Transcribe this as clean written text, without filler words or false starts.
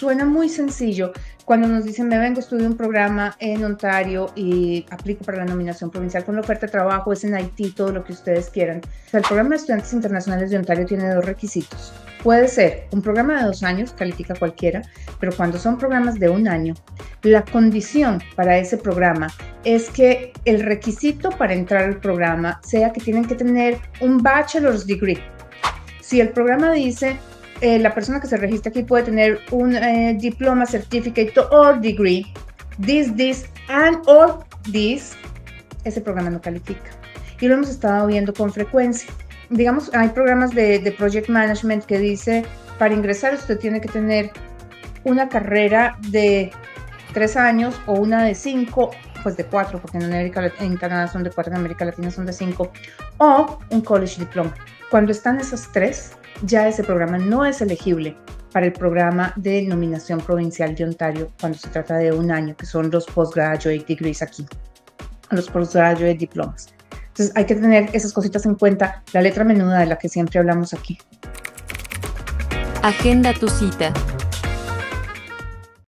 suena muy sencillo cuando nos dicen, me vengo, estudio un programa en Ontario y aplico para la nominación provincial con la oferta de trabajo, es en Haití, todo lo que ustedes quieran. O sea, el programa de estudiantes internacionales de Ontario tiene 2 requisitos. Puede ser un programa de 2 años, califica cualquiera, pero cuando son programas de 1 año, la condición para ese programa es que el requisito para entrar al programa sea que tienen que tener un bachelor's degree. Si el programa dice, la persona que se registra aquí puede tener un diploma, certificate or degree, this, and or this, ese programa no califica. Y lo hemos estado viendo con frecuencia. Digamos, hay programas de project management que dice, para ingresar usted tiene que tener una carrera de 3 años o una de 5, pues de 4, porque en Canadá son de 4, en América Latina son de 5, o un college diploma. Cuando están esas 3, ya ese programa no es elegible para el programa de nominación provincial de Ontario cuando se trata de 1 año, que son los postgraduate degrees aquí, los postgraduate diplomas. Entonces hay que tener esas cositas en cuenta, la letra menuda de la que siempre hablamos aquí. Agenda tu cita.